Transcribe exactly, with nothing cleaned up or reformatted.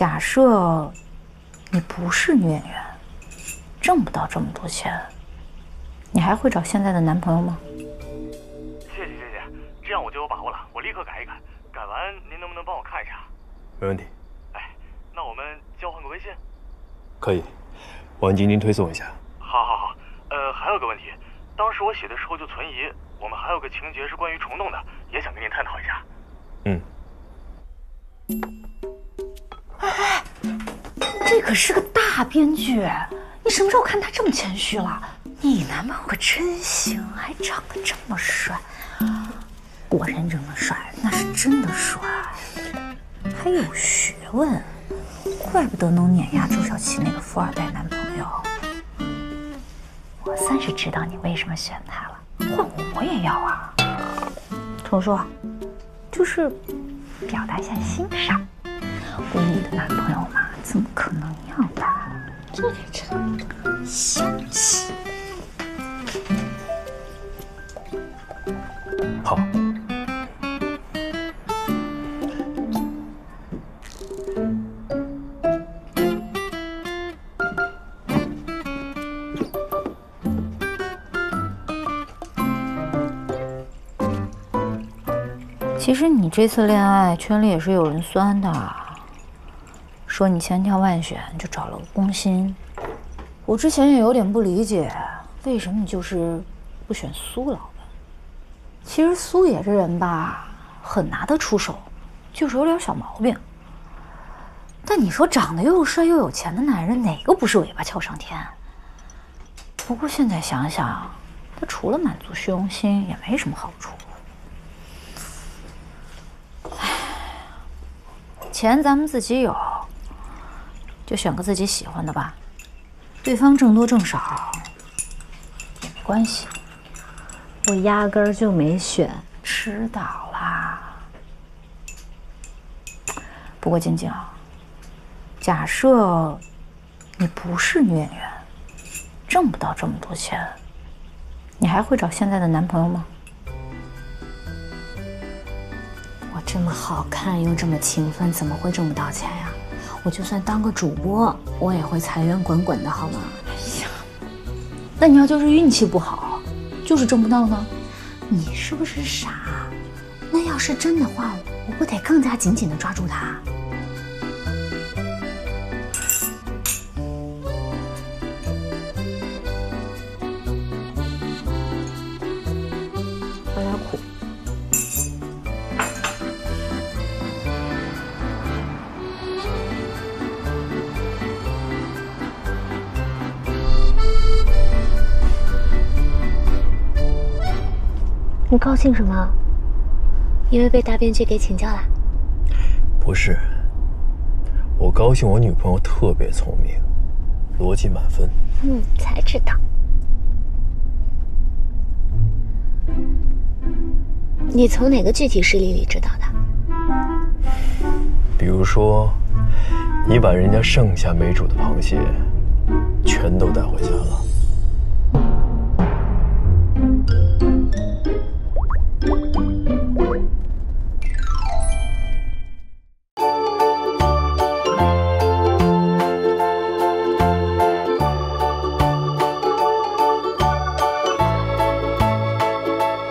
假设你不是女演员，挣不到这么多钱，你还会找现在的男朋友吗？ 谢谢谢谢，这样我就有把握了，我立刻改一改。改完您能不能帮我看一下？ 没问题。 哎，那我们交换个微信？ 可以，我按晶晶推送一下。 好好好，呃，还有个问题，当时我写的时候就存疑，我们还有个情节是关于虫洞的，也想跟您探讨一下。 嗯。 哎，这可是个大编剧，你什么时候看他这么谦虚了？你男朋友可真行，还长得这么帅。果然扔了帅，那是真的帅，还有学问，怪不得能碾压周小琪那个富二代男朋友。我算是知道你为什么选他了，换我我也要啊。重说，就是表达一下欣赏。闺蜜的男朋友嘛，怎么可能要的？这得唱小气。 好。 其实你这次恋爱圈里也是有人酸的，说你千挑万选就找了个工薪。我之前也有点不理解，为什么你就是不选苏老板？其实苏野这人吧，很拿得出手，就是有点小毛病。但你说长得又帅又有钱的男人，哪个不是尾巴翘上天？不过现在想想，他除了满足虚荣心，也没什么好处。钱咱们自己有，就选个自己喜欢的吧。对方挣多挣少也没关系。 我压根儿就没选。 知道啦。不过晶晶，假设你不是女演员，挣不到这么多钱，你还会找现在的男朋友吗？ 我这么好看又这么勤奋，怎么会挣不到钱呀？我就算当个主播，我也会财源滚滚的，好吗？ 哎呀，那你要就是运气不好，就是挣不到呢？ 你是不是傻？那要是真的话，我不得更加紧紧的抓住他？ 有点苦。 你高兴什么？因为被大编剧给请教了？ 不是，我高兴我女朋友特别聪明，逻辑满分。 嗯，才知道。你从哪个具体事例里知道的？ 比如说，你把人家剩下没煮的螃蟹全都带回家了。